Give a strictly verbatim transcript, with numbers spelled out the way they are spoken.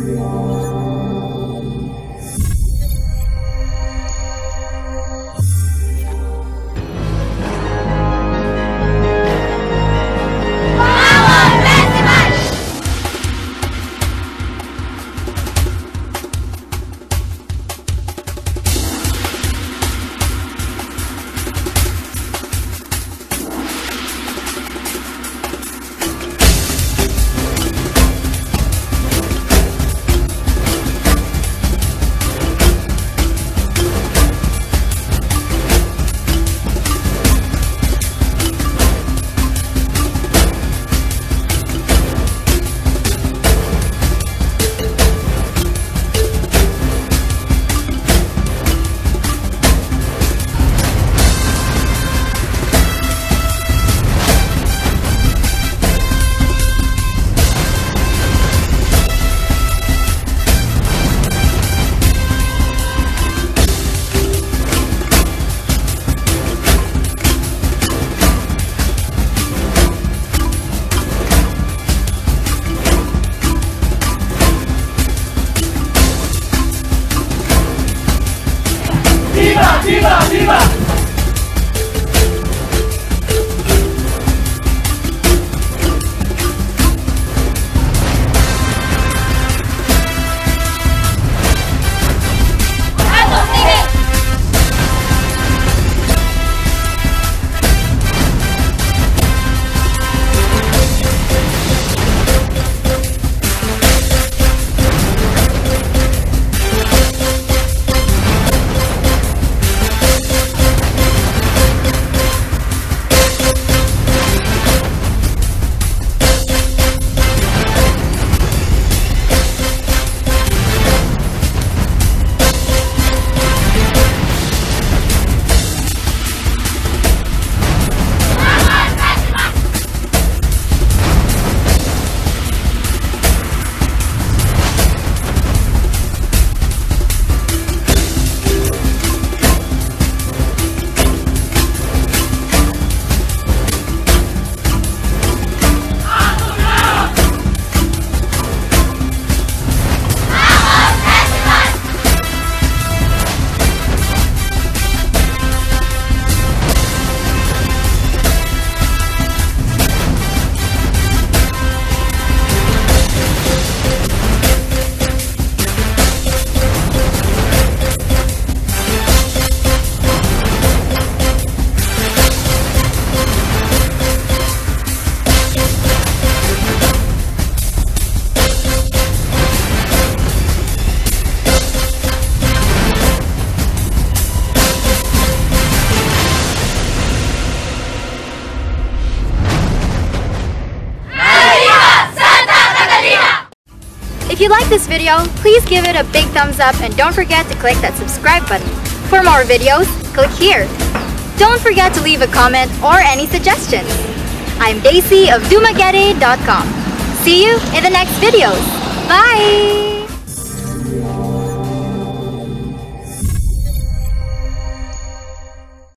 Viva! Viva! Viva! If you like this video, please give it a big thumbs up and don't forget to click that subscribe button. For more videos, click here. Don't forget to leave a comment or any suggestions. I'm Daisy of Dumaguete dot com. See you in the next videos. Bye!